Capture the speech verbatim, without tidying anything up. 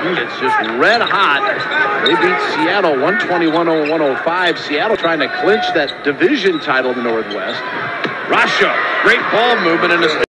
It's just red hot. They beat Seattle one twenty-one to one oh five. Seattle trying to clinch that division title in the Northwest. Rasha, great ball movement in his